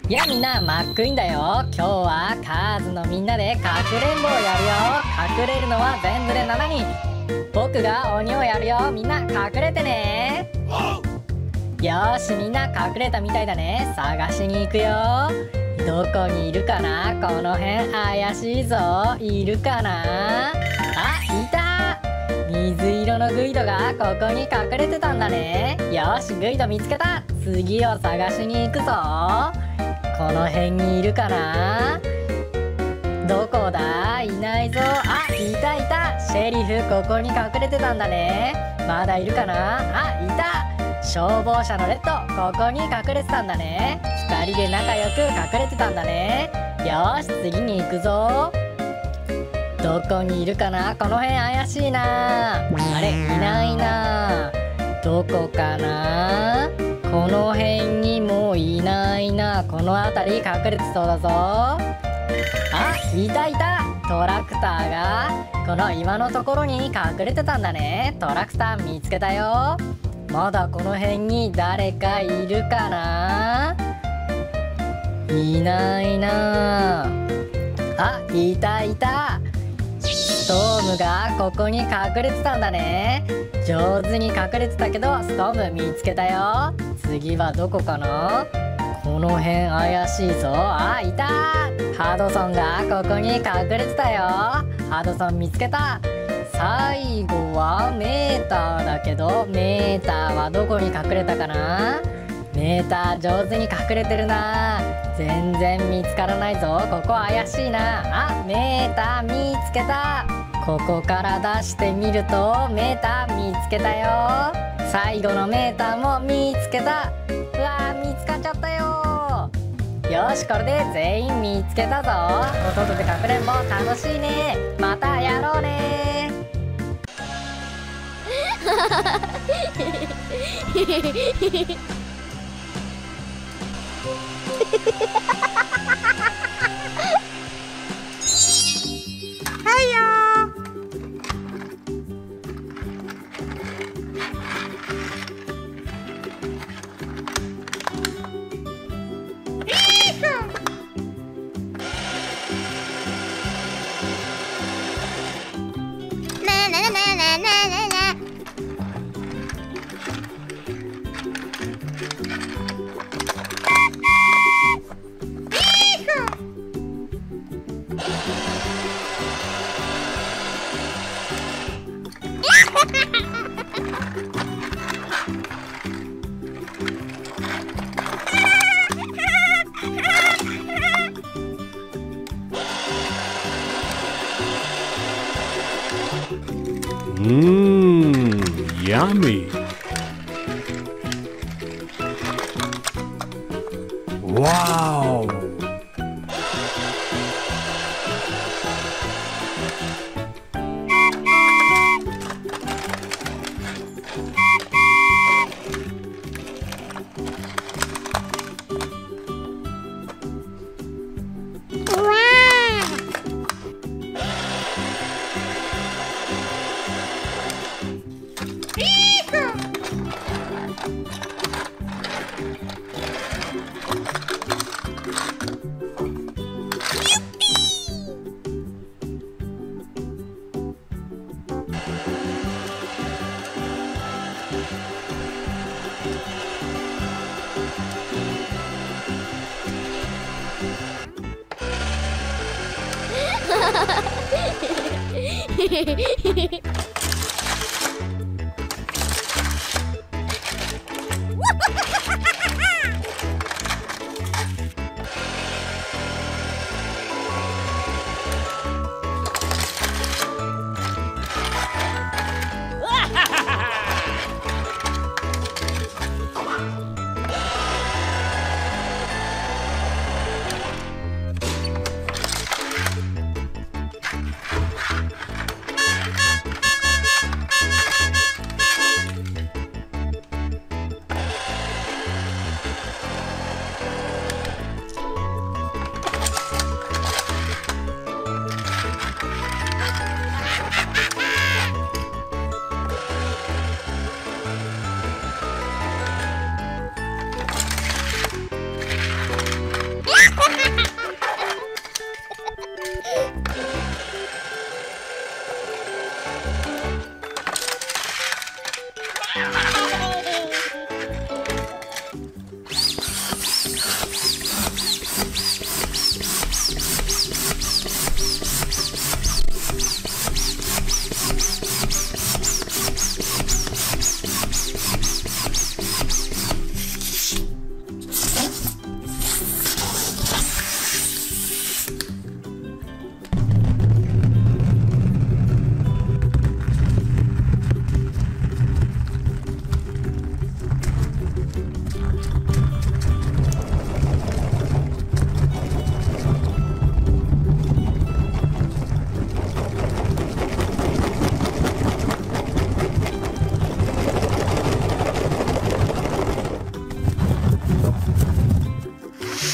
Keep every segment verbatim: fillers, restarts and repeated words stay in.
いやみんな、マックインだよ。今日はカーズのみんなでかくれんぼをやるよ。隠れるのは全部でしちにん。僕が鬼をやるよ。みんな隠れてね。よーし、みんな隠れたみたいだね。探しに行くよ。どこにいるかな。この辺怪しいぞ。いるかな。あ、いた。水色のグイドがここに隠れてたんだね。よし、グイド見つけた。次を探しに行くぞ。この辺にいるかな。どこだ。いないぞ。あ、いたいた。シェリフここに隠れてたんだね。まだいるかな。あ、いた。消防車のレッドここに隠れてたんだね。ふたりで仲良く隠れてたんだね。よし、次に行くぞ。どこにいるかな。この辺怪しいな。あれ、いないな。どこかな。この辺にもいないな。この辺り隠れてそうだぞ。あ、いたいた。トラクターがこの岩のところに隠れてたんだね。トラクター見つけたよ。まだこの辺に誰かいるかな。いないな。あ、いたいた。ストームがここに隠れてたんだね。上手に隠れてたけどストーム見つけたよ。次はどこかな。この辺怪しいぞ。あ、いた。ハドソンがここに隠れてたよ。ハドソン見つけた。最後はメーターだけど、メーターはどこに隠れたかな。メーター上手に隠れてるな。全然見つからないぞ。ここ怪しいな。あ、メーター見つけた。ここから出してみるとメーター見つけたよ。最後のメーターも見つけた。うわー、見つかっちゃったよ。よし、これで全員見つけたぞ。お外でかくれんぼ楽しいね。またやろうね。 はいよ Mmm, yummy. Wow.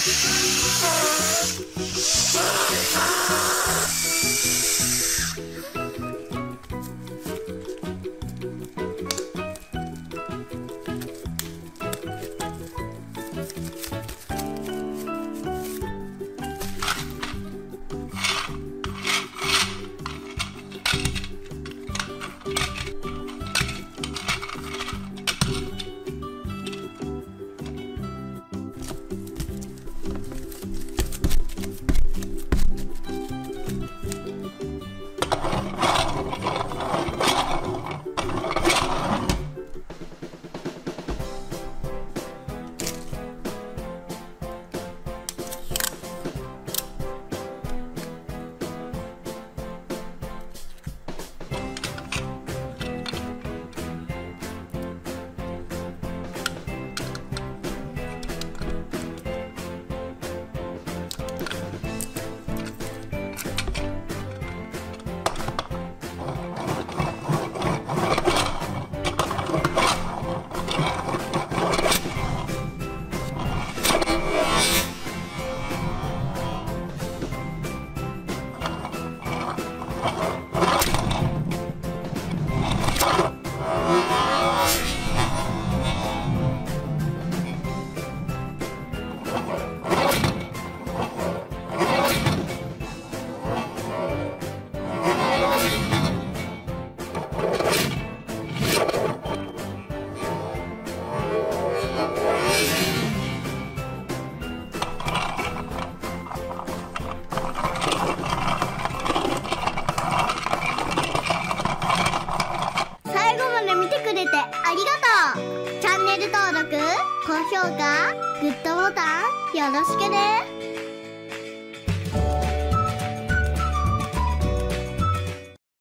チャンネル登録、高評価、グッドボタンよろしくね。